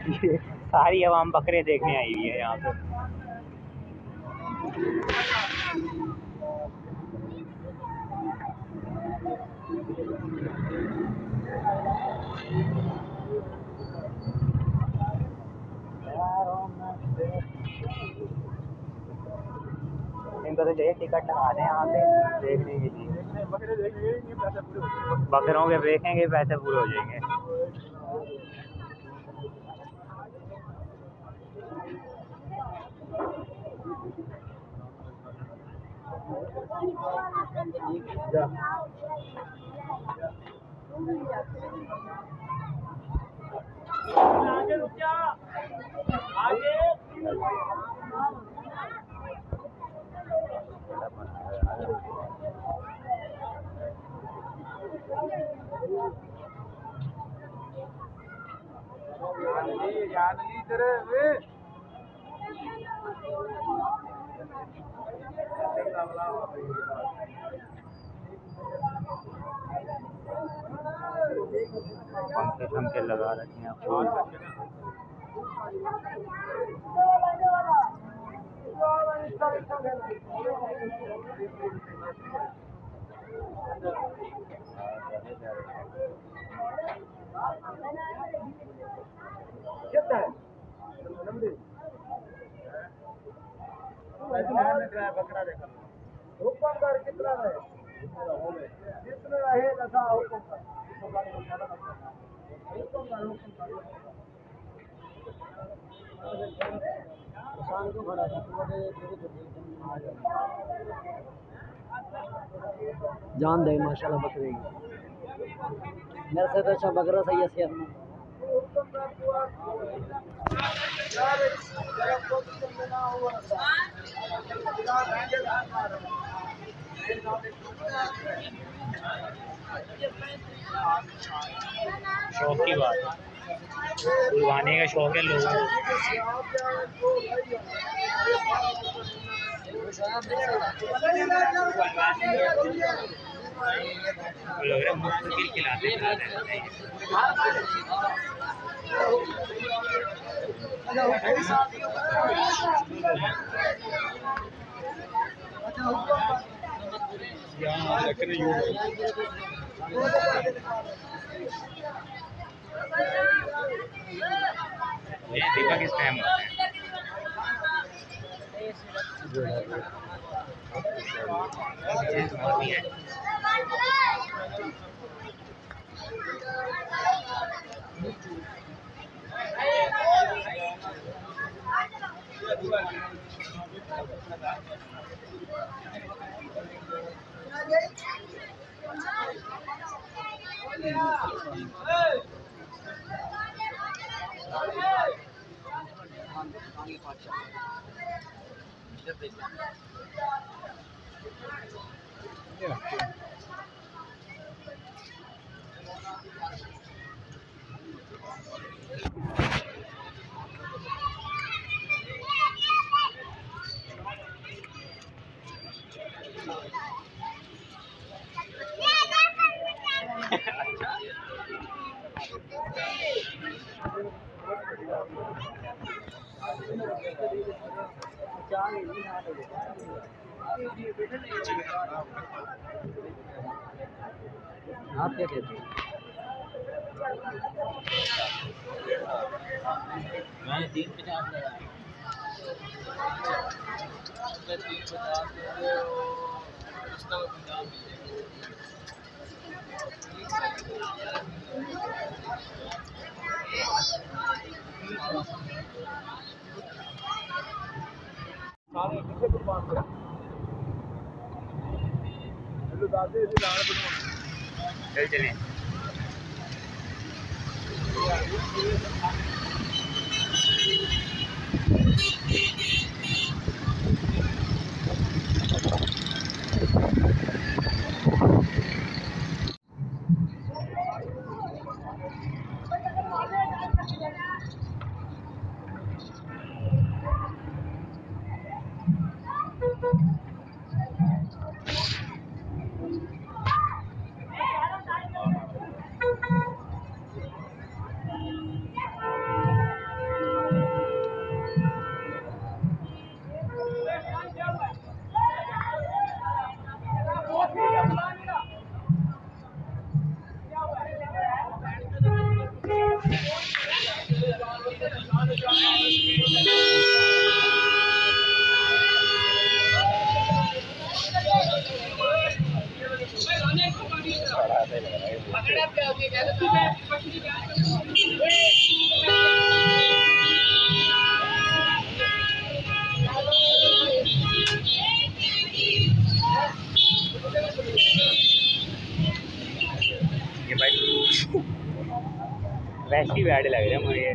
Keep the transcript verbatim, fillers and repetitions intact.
ये सारी आवाम बकरे देखने आई हुई है यहाँ पे। इनको तो चाहिए टिकट लगा दें यहाँ पे देखने के लिए। बकरों के देखेंगे पैसे पूरे हो जाएंगे। आगे रुक जा, आगे। पंखे पंखे लगा रखे हैं फूल। बकरा देखा हुक्म कर कितना रहे जितने रहे दशा हुक्म कर हुक्म कर हुक्म कर किसान को खड़ा था जान दे माशाल्लाह बकरे की। मेरे से तो अच्छा बकरा सही है सेहत में। शौक की बात है, कुर्बानी का शौक है लोगों को। लोग मुफ्त खिलाते ये दीपक किस टाइम होता है? आप क्या कहते हैं? मैंने तीन पचास लगाया। तीन पचास चल चलें। ये भाई वैसी बैड लग रहे हैं मुझे।